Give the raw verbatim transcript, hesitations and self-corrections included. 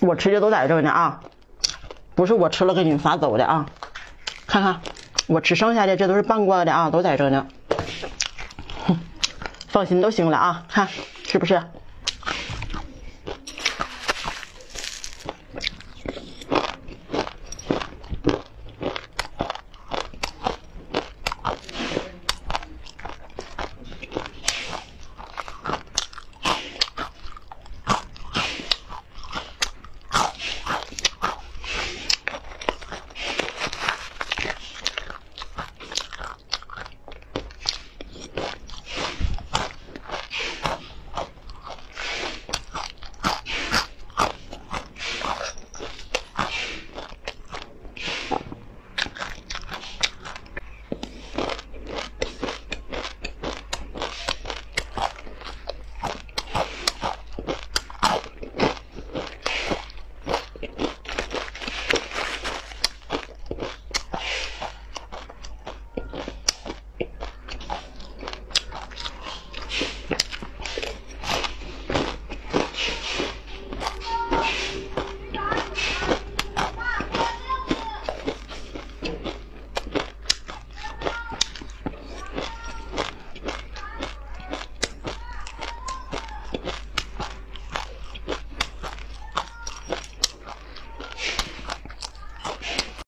我吃的都在这呢啊，不是我吃了给你们发走的啊。看看我吃剩下的，这都是拌过的啊，都在这呢。哼，放心都行了啊，看是不是？